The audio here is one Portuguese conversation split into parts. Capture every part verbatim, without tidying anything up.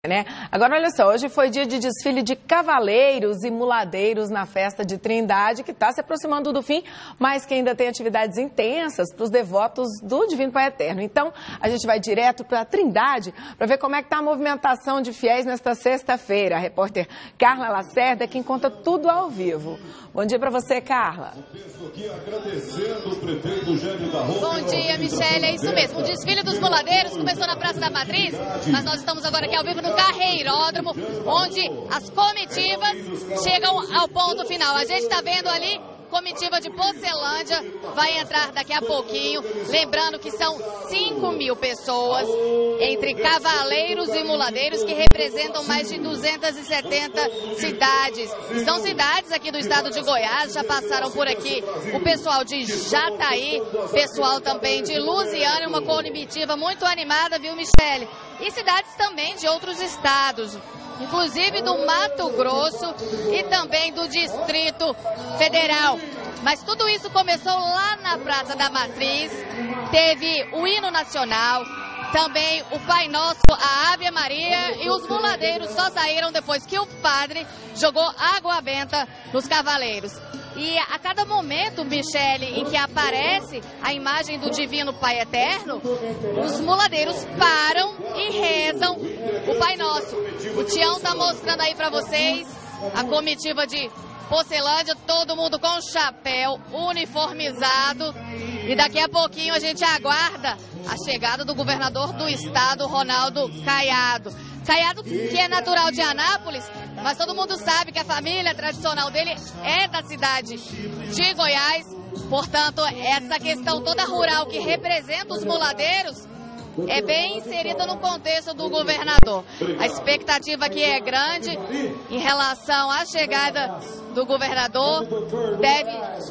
Né? Agora, olha só, hoje foi dia de desfile de cavaleiros e muladeiros na festa de Trindade, que está se aproximando do fim, mas que ainda tem atividades intensas para os devotos do Divino Pai Eterno. Então, a gente vai direto para Trindade para ver como é que está a movimentação de fiéis nesta sexta-feira. A repórter Carla Lacerda, quem conta tudo ao vivo. Bom dia para você, Carla. Bom dia, Michele. É isso mesmo. O desfile dos muladeiros começou na Praça da Matriz, mas nós estamos agora aqui ao vivo no Carreiródromo, onde as comitivas chegam ao ponto final. A gente está vendo ali comitiva de Pocilândia, vai entrar daqui a pouquinho. Lembrando que são cinco mil pessoas, entre cavaleiros e muladeiros, que representam mais de duzentas e setenta cidades. São cidades aqui do estado de Goiás, já passaram por aqui o pessoal de Jataí, pessoal também de Lusiânia, uma comitiva muito animada, viu, Michele? E cidades também de outros estados, inclusive do Mato Grosso e também do Distrito Federal. Mas tudo isso começou lá na Praça da Matriz, teve o hino nacional, também o Pai Nosso, a Ave Maria, e os muladeiros só saíram depois que o padre jogou água benta nos cavaleiros. E a cada momento, Michele, em que aparece a imagem do Divino Pai Eterno, os muladeiros param e rezam o Pai Nosso. O Tião está mostrando aí para vocês a comitiva de Pocilândia, todo mundo com chapéu, uniformizado. E daqui a pouquinho a gente aguarda a chegada do governador do estado, Ronaldo Caiado. Caiado, que é natural de Anápolis, mas todo mundo sabe que a família tradicional dele é da cidade de Goiás. Portanto, essa questão toda rural que representa os muladeiros é bem inserida no contexto do governador. A expectativa aqui é grande em relação à chegada do governador. Deve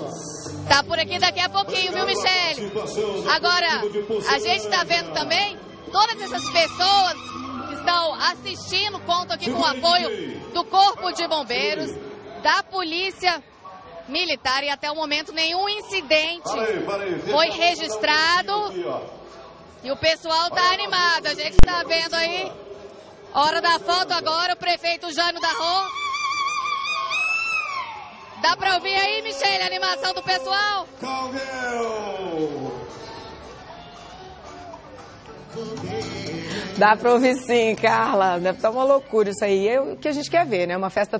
estar por aqui daqui a pouquinho, viu, Michele? Agora, a gente está vendo também todas essas pessoas que estão assistindo, contam aqui com o apoio do Corpo de Bombeiros, da Polícia Militar, e até o momento nenhum incidente foi registrado. E o pessoal está animado, a gente está vendo aí, hora da foto agora, o prefeito Jânio Darro. Dá para ouvir aí, Michele, a animação do pessoal? Dá para ouvir sim, Carla. Deve estar uma loucura isso aí. É o que a gente quer ver, né? Uma festa